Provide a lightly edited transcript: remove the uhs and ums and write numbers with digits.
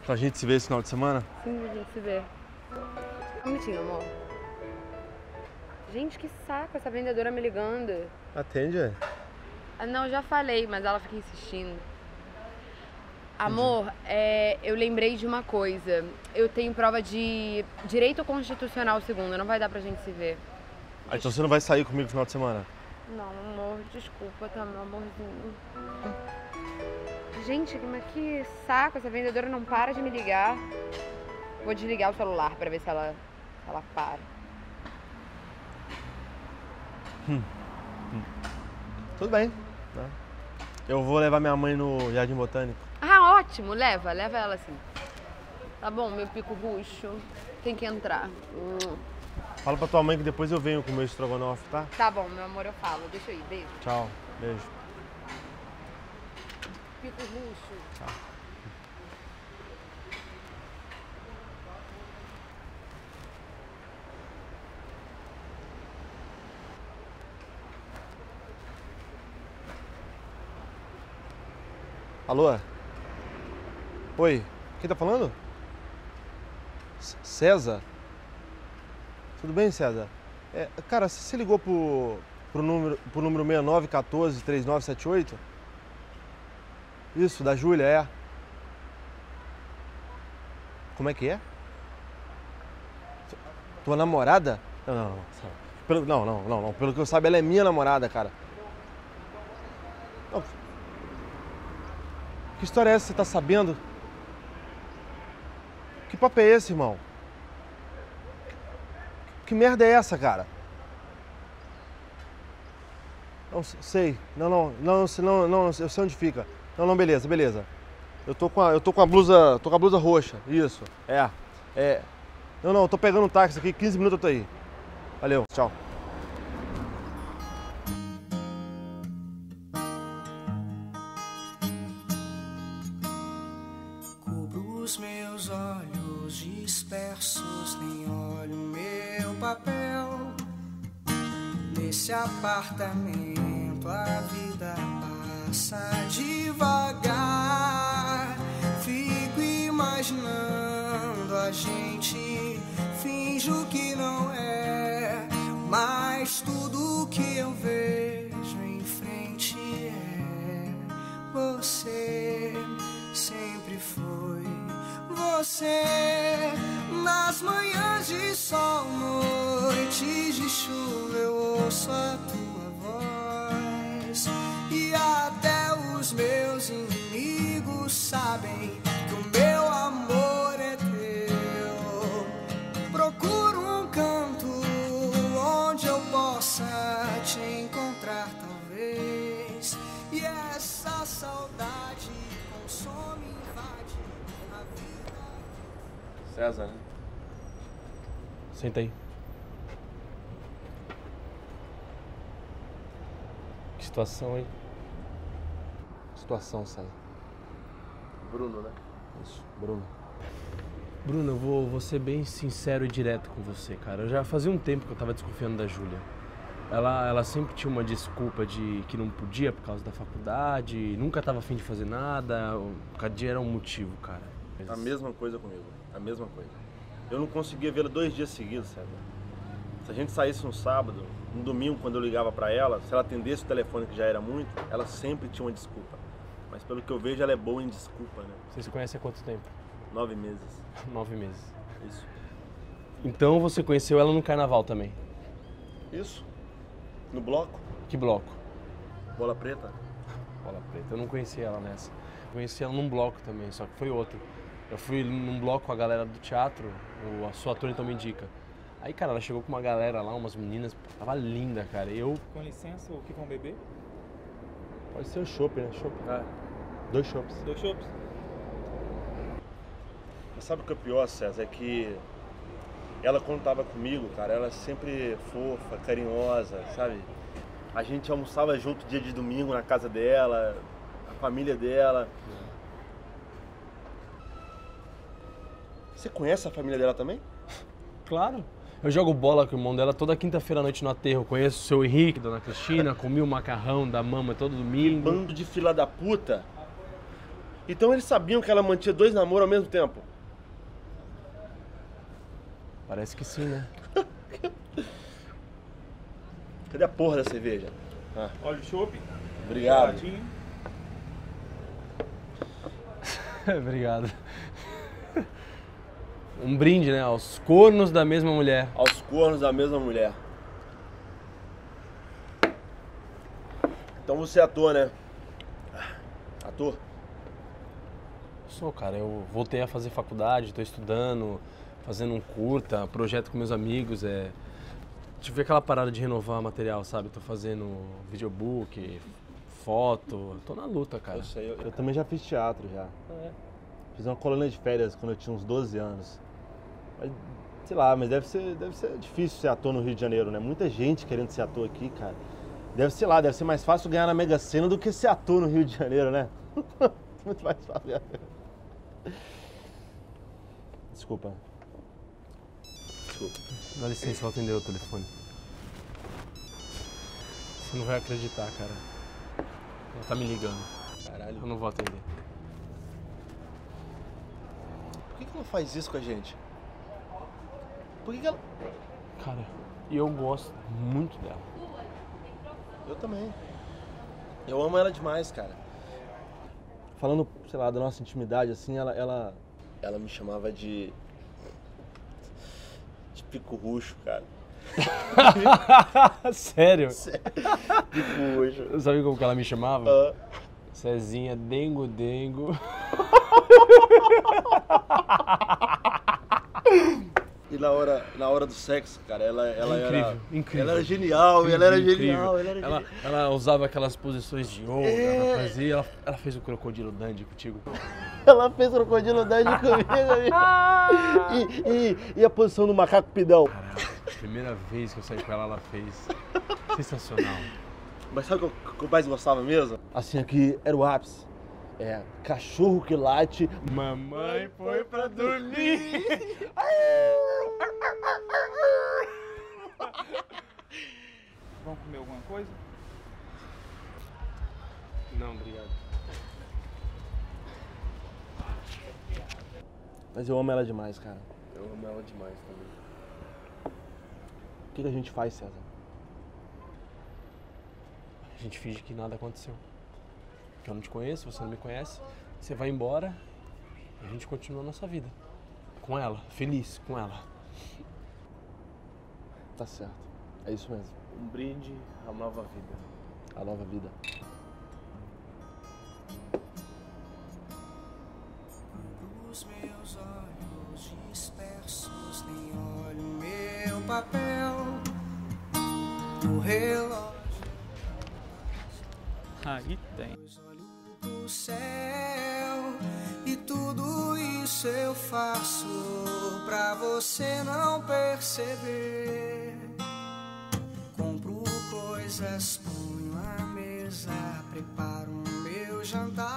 Pra gente se ver esse final de semana? Sim, a gente se vê. Um minutinho, amor. Gente, que saco essa vendedora me ligando. Atende, é? Não, eu já falei, mas ela fica insistindo. Amor, eu lembrei de uma coisa. Eu tenho prova de Direito Constitucional segunda, não vai dar pra gente se ver. Ah, então você não vai sair comigo no final de semana? Não, amor, desculpa, tá, meu amorzinho. Gente, mas que saco, essa vendedora não para de me ligar. Vou desligar o celular pra ver se ela para. Tudo bem. Tá. Eu vou levar minha mãe no Jardim Botânico. Ah, ótimo, leva ela assim. Tá bom, meu pico roxo, tem que entrar. Fala pra tua mãe que depois eu venho comer o estrogonofe, tá? Tá bom, meu amor, eu falo. Deixa eu ir, beijo. Tchau, beijo. Pico roxo. Tchau. Alô? Oi, quem tá falando? César? Tudo bem, César? Cara, você ligou pro número 6914-3978? Isso, da Júlia, é. Como é que é? Tua namorada? Não. Não. Pelo que eu saiba, ela é minha namorada, cara. Não. Que história é essa que você tá sabendo? Que papo é esse, irmão? Que merda é essa, cara? Não sei. Não, eu sei onde fica. Não, beleza. Eu tô com a blusa roxa. Isso. Não, eu tô pegando um táxi aqui, 15 minutos eu tô aí. Valeu, tchau. Cubro os meus olhos dispersos, nem olho meu papel. Nesse apartamento a vida passa devagar. Fico imaginando a gente, finjo que não é, mas tudo que eu vejo em frente é você. Sempre foi você. Nas manhãs de sol, noites de chuva, eu ouço a tua voz. E até os meus inimigos sabem que o meu amor é teu. Procuro um canto onde eu possa te encontrar, talvez. E essa saudade consome, invade a vida. César, né? Senta aí. Que situação, hein? Situação, César. Bruno, né? Isso, Bruno. Bruno, eu vou ser bem sincero e direto com você, cara. Eu já fazia um tempo que eu tava desconfiando da Júlia. Ela sempre tinha uma desculpa de que não podia por causa da faculdade, nunca tava afim de fazer nada, cada dia era um motivo, cara. A mesma coisa comigo, a mesma coisa. Eu não conseguia vê-la 2 dias seguidos, César. Se a gente saísse no sábado, no domingo, quando eu ligava pra ela, se ela atendesse o telefone, que já era muito, ela sempre tinha uma desculpa. Mas pelo que eu vejo, ela é boa em desculpa, né? Vocês se conhecem há quanto tempo? 9 meses. 9 meses. Isso. Então você conheceu ela no carnaval também? Isso. No bloco. Que bloco? Bola Preta. Bola Preta. Eu não conheci ela nessa. Conheci ela num bloco também, só que foi outro. Eu fui num bloco com a galera do teatro, a sua ator então me indica. Aí, cara, ela chegou com uma galera lá, umas meninas, tava linda, cara. Com licença, o que vão beber? Pode ser o chopp, né? Chopp. 2 chopps. 2 chopps? Mas sabe o que é pior, César? É que ela, quando tava comigo, cara, ela é sempre fofa, carinhosa, sabe? A gente almoçava junto dia de domingo na casa dela, a família dela. Você conhece a família dela também? Claro. Eu jogo bola com o irmão dela toda quinta-feira à noite no aterro. Conheço o seu Henrique, dona Cristina, comi o macarrão da mama todo domingo. Bando de fila da puta. Então eles sabiam que ela mantinha 2 namoros ao mesmo tempo? Parece que sim, né? Cadê a porra da cerveja? Ah, Olha o chopp. obrigado. Geladinho. Obrigado. Um brinde, né? Aos cornos da mesma mulher. Aos cornos da mesma mulher. Então você é ator, né? Ator? Sou, cara. Eu voltei a fazer faculdade, tô estudando, fazendo um curta, projeto com meus amigos. Tive aquela parada de renovar material, sabe? Tô fazendo videobook, foto. Tô na luta, cara. Eu sei, eu também já fiz teatro já. Fiz uma colônia de férias quando eu tinha uns 12 anos. Mas, sei lá, mas deve ser difícil ser ator no Rio de Janeiro, né? Muita gente querendo ser ator aqui, cara. Deve ser mais fácil ganhar na Mega Sena do que ser ator no Rio de Janeiro, né? Muito mais fácil. Desculpa. Dá licença, eu vou atender o telefone. Você não vai acreditar, cara. Ela tá me ligando. Caralho. Eu não vou atender. Por que ela faz isso com a gente? Por que ela... Cara, eu gosto muito dela. Eu também. Eu amo ela demais, cara. Falando, sei lá, da nossa intimidade, assim, ela me chamava de pico roxo, cara. Sério? Pico roxo. Sabe como que ela me chamava? Ah. Cezinha Dengo Dengo. E na hora do sexo, cara, ela era... Incrível. Ela era genial, ela era genial. Ela usava aquelas posições de yoga, ela fazia, ela fez o crocodilo dandy contigo. Ela fez crocodilo dandy comigo, amigo. E a posição do macaco pidão. Caralho, primeira vez que eu saí com ela, ela fez. Sensacional. Mas sabe o que eu mais gostava mesmo? Assim, aqui era o ápice. Cachorro que late. Mamãe foi pra dormir. Vamos comer alguma coisa? Não, obrigado. Mas eu amo ela demais, cara. Eu amo ela demais também. O que a gente faz, César? A gente finge que nada aconteceu. Que eu não te conheço, você não me conhece. Você vai embora e a gente continua a nossa vida. Com ela, feliz com ela. Tá certo. É isso mesmo. Um brinde à nova vida. A nova vida. Os meus olhos dispersos, nem olho meu papel, o relógio. Aí tem. Olho pro céu e tudo isso eu faço pra você não perceber. Compro coisas, ponho à mesa, preparo o meu jantar.